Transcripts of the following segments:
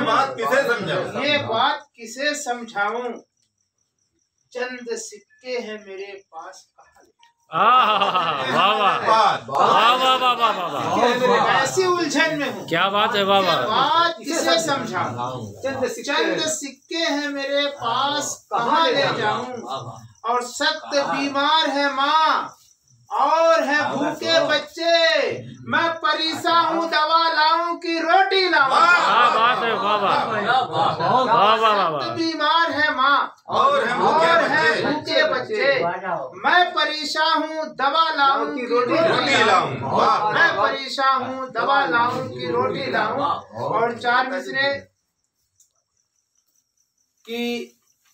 बात किसे समझाऊं? ये बात किसे समझाऊं? चंद सिक्के हैं मेरे पास, वाह वाह वाह वाह वाह, ऐसी उलझन में हूँ। क्या बात है बाबा। बात किसे समझाऊं? चंद सिक्के हैं मेरे पास, कहाँ ले जाऊं? और सख्त बीमार है माँ और है भूखे बच्चे, मैं परेशान हूँ, दवा लाऊं कि रोटी लाऊं? क्या बात है बाबा, वाह वाह वाह। सख्त बीमार है माँ और है भूखे बच्चे, मैं परेशान हूँ, दवा लाऊं कि रोटी लाऊं? मैं परेशान हूँ, दवा लाऊं कि रोटी लाऊं? और चार मिसरे कि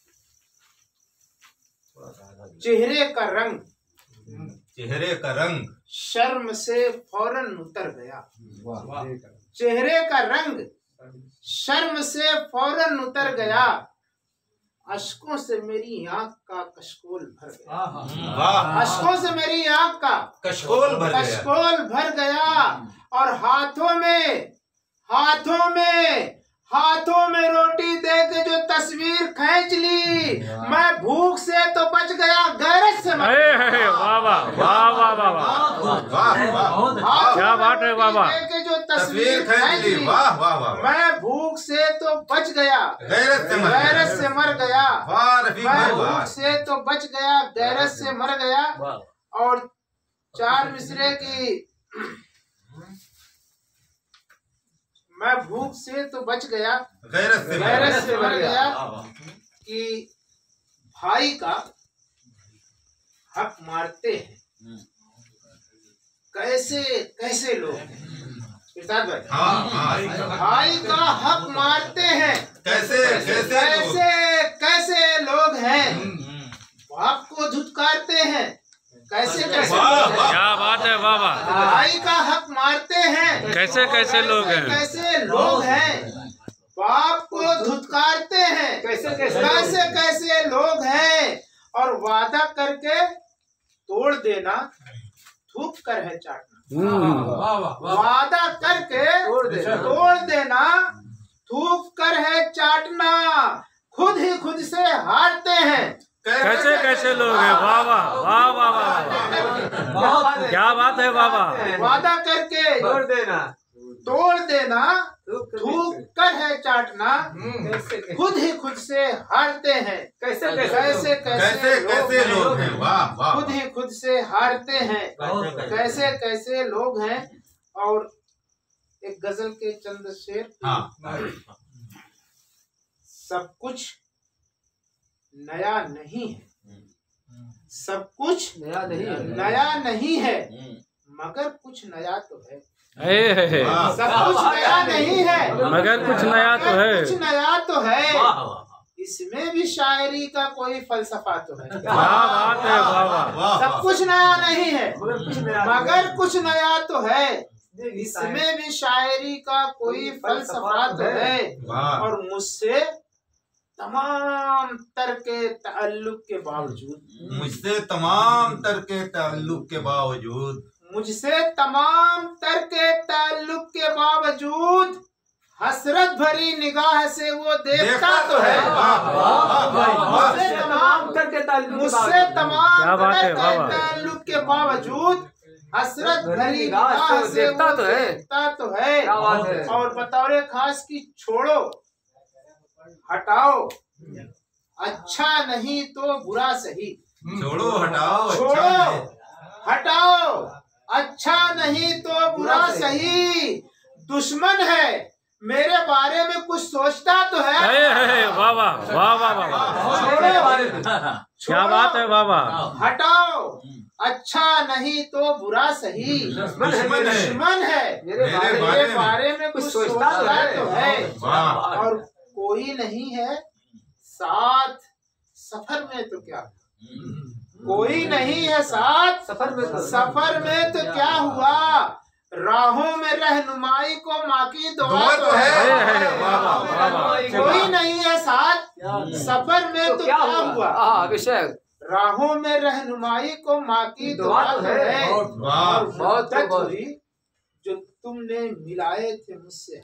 चेहरे का रंग, चेहरे का रंग शर्म से फौरन उतर गया। चेहरे का रंग शर्म से फौरन उतर गया, अश्कों से मेरी आंख का कशकोल भर गया। अश्कों से मेरी आंख का कशकोल भर गया। और हाथों में रोटी दे के जो तस्वीर खींच ली, मैं भूख से तो बच गया, गैरत से वाह वाह वाह वाह वाह, क्या बात है बाबा। के जो तस्वीर खींच ली, मैं भूख से तो बच गया, गैरत से मर गया। मैं भूख से तो बच गया, गैरत से मर गया। और चार मिसरे की मैं भूख से तो बच गया, गैरत से मर गया। कि भाई का हक मारते हैं कैसे कैसे लोग हैं। भाई का हक मारते हैं कैसे कैसे लोग हैं। बाप को धुतकारते हैं कैसे कैसे लोग हैं। क्या बात है बाबा। भाई का हक मारते हैं कैसे कैसे लोग हैं। कैसे लोग हैं। बाप को धुतकारते हैं कैसे कैसे लोग हैं। और वादा करके तोड़ देना, थूक कर है चाटना। वादा करके तोड़ देना, थूक कर है चाटना। खुद ही खुद से हारते हैं कैसे कैसे लोग हैं। वाह वाह वाह वाह वाह, क्या बात है बाबा। वादा करके तोड़ देना, थूक कर है चाटना। खुद ही खुद से हारते हैं कैसे कैसे लोग हैं। खुद ही खुद से हारते हैं कैसे कैसे लोग हैं। और एक गजल के चंद शेर। सब कुछ नया नहीं है, सब कुछ नया नहीं है, मगर कुछ नया तो है। सब कुछ नया नहीं है, मगर कुछ नया तो है। कुछ नया तो है, इसमें भी शायरी का कोई फलसफा तो है। क्या बात है बाबा। सब कुछ नया नहीं है मगर कुछ नया तो है, इसमें भी शायरी का कोई फलसफा तो है। और मुझसे तमाम तरके ताल्लुक के बावजूद, मुझसे तमाम तरके ताल्लुक के बावजूद, मुझसे तमाम तरके ताल्लुक के बावजूद, हसरत भरी निगाह से वो देखता तो है। मुझसे तमाम तरके ताल्लुक के बावजूद, हसरत भरी निगाह से वो देखता तो है। और बतौरे खास की छोड़ो हटाओ, अच्छा नहीं तो बुरा सही। छोड़ो हटाओ, हटाओ, अच्छा नहीं तो बुरा सही। दुश्मन है मेरे बारे में कुछ सोचता तो है। वाह वाह वाह वाह, क्या बात है बाबा। हटाओ, अच्छा नहीं तो बुरा सही। दुश्मन है मेरे बारे में कुछ सोचता तो है। और कोई नहीं है साथ सफर में तो क्या, कोई नहीं है साथ सफर में तो क्या हुआ। राहों में रहनुमाई को माँ की दुआ तो है। कोई नहीं है साथ सफर में तो क्या हुआ। राहों में रहनुमाई को माँ की दुआ तो है। बहुत जो तुमने मिलाए थे मुझसे हाथ,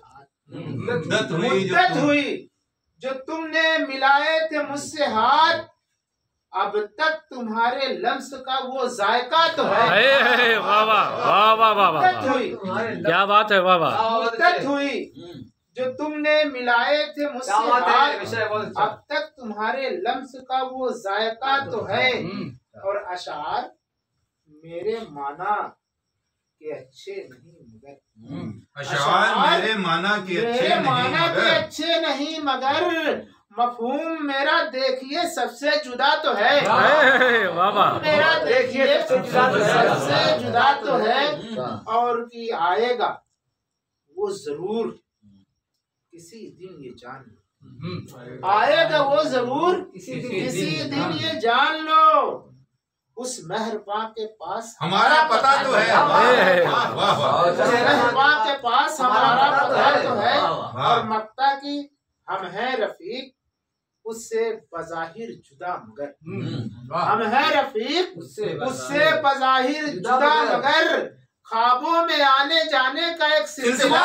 मुद्दत हुई जो तुमने मिलाए थे मुझसे हाथ, अब तक तुम्हारे लम्स का वो जायका तो है। वाह वाह वाह वाह वाह वाह, मुद्दत हुई, क्या बात है, वाह वाह। मुद्दत हुई जो तुमने मिलाए थे मुझसे हाथ, अब तक तुम्हारे लम्स का वो जायका तो है। और अशार मेरे माना के अच्छे नहीं मगर, अशार मेरे माना के अच्छे नहीं मगर मफहूम मेरा देखिए सबसे जुदा तो है। वाह वाह, मेरा देखिए सबसे जुदा तो है। और कि आएगा वो जरूर किसी दिन ये जान लो, आएगा वो जरूर किसी दिन ये जान लो। उस मेहरबां के पास हमारा पता तो है, मेहरबां के पास हमारा पता तो है। और मक्ता की हम हैं रफीक उससे बज़ाहिर जुदा मगर, हम हैं रफीक उससे बज़ाहिर जुदा मगर, ख्वाबों में आने जाने का एक सिलसिला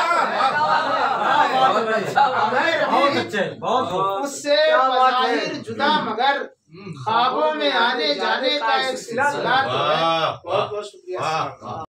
उससे बज़ाहिर जुदा मगर, ख्वाबों में आने जाने का एक सिलसिला। बहुत बहुत शुक्रिया।